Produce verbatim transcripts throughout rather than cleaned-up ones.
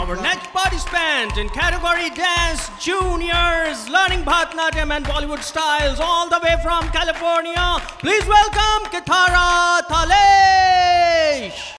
Our next participant in category Dance Juniors, learning Bharatanatyam and Bollywood styles all the way from California. Please welcome Kitara Thalesh.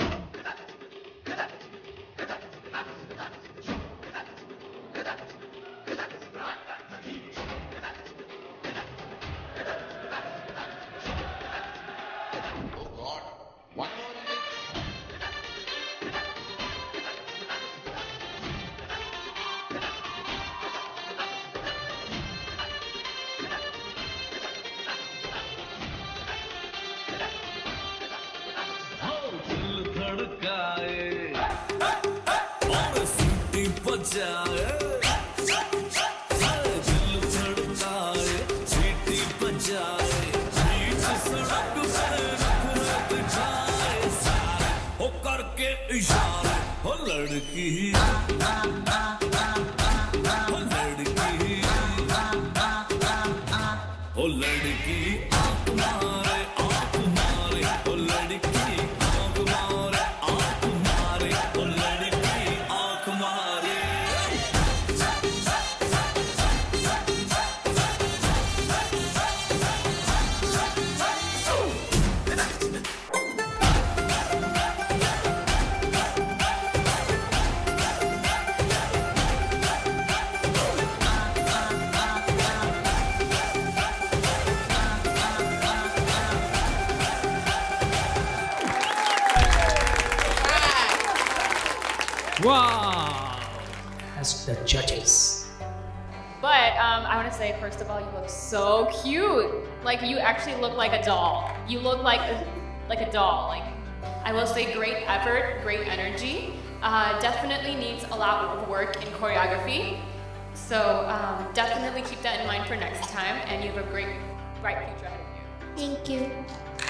Wow! As the judges. But um, I want to say, first of all, you look so cute. Like, you actually look like a doll. You look like a, like a doll. Like, I will say, great effort, great energy. Uh, definitely needs a lot of work in choreography. So um, definitely keep that in mind for next time, and you have a great, bright future ahead of you. Thank you.